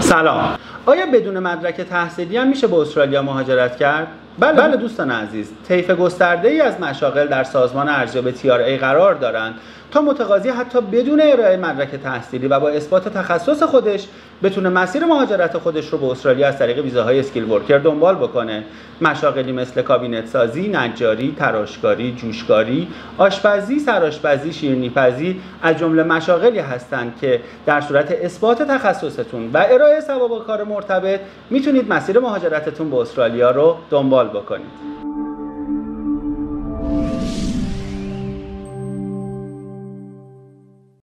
سلام. آیا بدون مدرک تحصیلی هم میشه به استرالیا مهاجرت کرد؟ بله دوستان عزیز، طیف گسترده‌ای از مشاغل در سازمان ارزیابی TRA قرار دارند تا متقاضی حتی بدون ارائه مدرک تحصیلی و با اثبات تخصص خودش بتونه مسیر مهاجرت خودش رو به استرالیا از طریق ویزاهای اسکیل ورکر دنبال بکنه. مشاغلی مثل کابینت سازی، نجاری، تراشکاری، جوشکاری، آشپزی، سرآشپزی، شیرینی‌پزی از جمله مشاغلی هستند که در صورت اثبات تخصصتون و ارائه سوابق کار مرتبط میتونید مسیر مهاجرتتون به استرالیا رو دنبال بکنید.